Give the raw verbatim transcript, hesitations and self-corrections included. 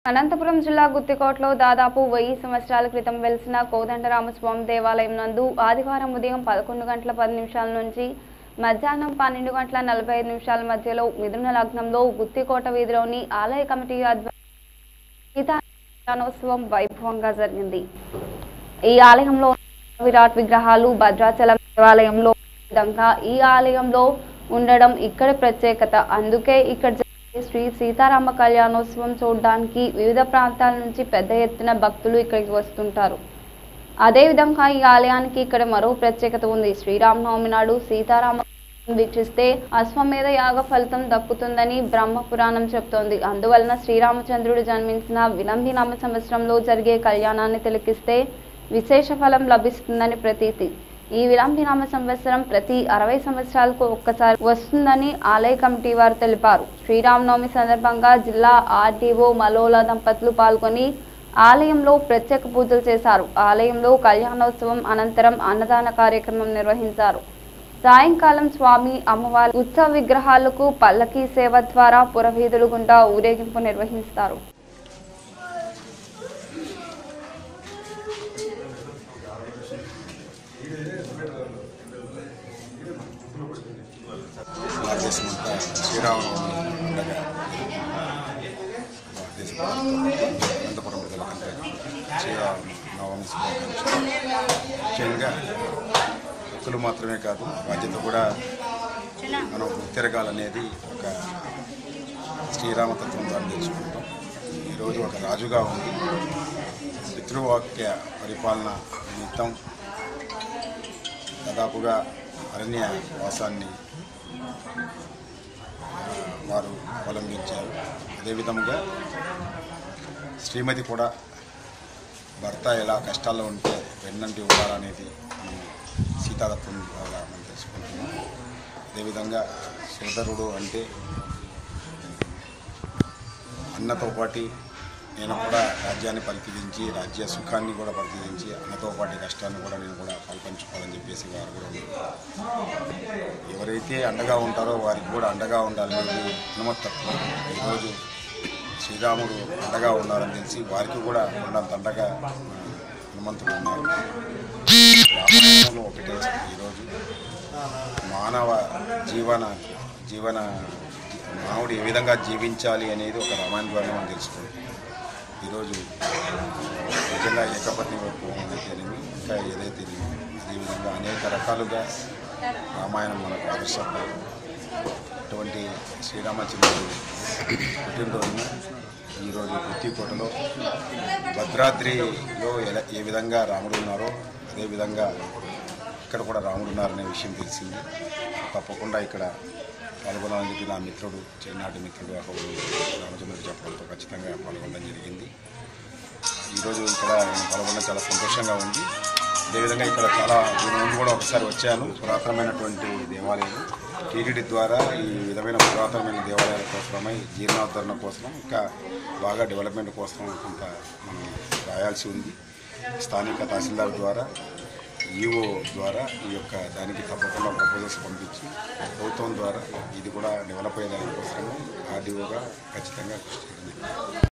అనంతపురం జిల్లా గుత్తికోటలో దాదాపు వెయ్యి సంవత్సరాల క్రితం వెలిసిన కోదండరామస్వామి దేవాలయం నందు ఆదివారం ఉదయం పదకొండు గంటల పది నిమిషాల నుంచి మధ్యాహ్నం పన్నెండు గంటల నలభై ఐదు నిమిషాల మధ్యలో మిథున లగ్నంలో గుత్తికోట వీధిలోని ఆలయ కమిటీ ఆధ్వర్యంలో వైభవంగా జరిగింది। ఈ ఆలయంలో విరాట్ విగ్రహాలు భద్రాచలం దేవాలయంలో విధంగా ఈ ఆలయంలో ఉండడం ఇక్కడ ప్రత్యేకత। అందుకే ఇక్కడ శ్రీ సీతారామ కళ్యాణోత్సవం చూడడానికి వివిధ ప్రాంతాల నుంచి పెద్ద ఎత్తున భక్తులు ఇక్కడికి వస్తుంటారు। అదే విధంగా ఈ ఆలయానికి ఇక్కడ మరో ప్రత్యేకత ఉంది। శ్రీరామనవమి నాడు సీతారామ వీక్షిస్తే అశ్వమేధ యాగ ఫలితం దక్కుతుందని బ్రహ్మ పురాణం చెప్తోంది। అందువలన శ్రీరామచంద్రుడు జన్మించిన విలంబినామ సంవత్సరంలో జరిగే కళ్యాణాన్ని తిలకిస్తే విశేష ఫలం లభిస్తుందని ప్రతీతి। ఈ విలంబినామ సంవత్సరం ప్రతి అరవై సంవత్సరాలకు ఒక్కసారి వస్తుందని ఆలయ కమిటీ వారు తెలిపారు। శ్రీరామనవమి సందర్భంగా జిల్లా ఆర్డీఓ మలోలా దంపతులు పాల్గొని ఆలయంలో ప్రత్యేక పూజలు చేశారు। ఆలయంలో కళ్యాణోత్సవం అనంతరం అన్నదాన కార్యక్రమం నిర్వహించారు। సాయంకాలం స్వామి అమ్మవారి ఉత్సవ విగ్రహాలకు పల్లకీ సేవ ద్వారా పురవీధులు గుండా ఊరేగింపు నిర్వహిస్తారు। అనంతపురం ప్రజలకంటే శ్రీరామనవమి శుభాకాంక్షలు। ముఖ్యంగా భక్తులు మాత్రమే కాదు, బాధ్యత కూడా మనం తిరగాలనేది ఒక శ్రీరామతత్వం ద్వారా తెలుసుకుంటాం। ఈరోజు ఒక రాజుగా ఉంది పితృవాక్య పరిపాలన నిమిత్తం దాదాపుగా అరణ్య వాసాన్ని వారు అవలంబించారు। అదేవిధంగా శ్రీమతి కూడా భర్త ఎలా కష్టాల్లో ఉంటే వెన్నంటి ఉండాలనేది మనం సీతాతత్వం ద్వారా మనం తెలుసుకుంటున్నాం। అదేవిధంగా సోదరుడు అంటే అన్నతో పాటు నేను కూడా రాజ్యాన్ని పరిశీలించి రాజ్య సుఖాన్ని కూడా పరిశీలించి అన్నతో పాటు కష్టాన్ని కూడా నేను కూడా పాల్పంచుకోవాలని చెప్పేసి వారు కూడా ఎవరైతే అండగా ఉంటారో వారికి కూడా అండగా ఉండాలనేది హనుమత్తత్వం। ఈరోజు శ్రీరాముడు అండగా ఉండాలని తెలిసి వారికి కూడా ఉన్నంత అండగా హనుమంతుడు ఉన్నారు। రామాయణంలో ఒకటే ఈరోజు మానవ జీవన జీవన మానవుడు ఏ విధంగా జీవించాలి అనేది ఒక రామాయణం ద్వారా మనం తెలుసుకోవాలి। ఈరోజు నిజంగా ఏకపత్ని వైభవం అయితేనేమి ఇంకా ఏదైతే అదేవిధంగా అనేక రకాలుగా రామాయణం మనకు ఆదర్శప్రాయం। అటువంటి శ్రీరామచంద్రుడు పుట్టినరోజున ఈరోజు గుత్తికోటలో భద్రాద్రిలో ఎలా ఏ విధంగా రాముడు ఉన్నారో అదేవిధంగా ఇక్కడ కూడా రాముడు ఉన్నారనే విషయం తెలిసింది। తప్పకుండా ఇక్కడ పాల్గొనాలని చెప్పి నా మిత్రుడు చిన్ననాటి మిత్రుడు అప్పుడు రామచంద్రుడు చెప్పడంతో ఖచ్చితంగా పాల్గొనడం జరిగింది। ఈరోజు ఇక్కడ నేను పాల్గొనడం చాలా సంతోషంగా ఉంది। అదేవిధంగా ఇక్కడ చాలా దీని ముందు కూడా ఒకసారి వచ్చాను। పురాతనమైనటువంటి దేవాలయం టీటీడీ ద్వారా ఈ విధమైన పురాతనమైన దేవాలయాల కోసమై జీర్ణోద్ధరణ కోసం ఇంకా బాగా డెవలప్మెంట్ కోసం కొంత మనం రాయాల్సి ఉంది। స్థానిక తహసీల్దార్ ద్వారా ఈఓ ద్వారా ఈ యొక్క దానికి తప్పకుండా ప్రపోజల్స్ పంపించి ప్రభుత్వం ద్వారా ఇది కూడా డెవలప్ అయ్యే దానికోసము ఆర్డీఓగా ఖచ్చితంగా కృషి చేయాలి।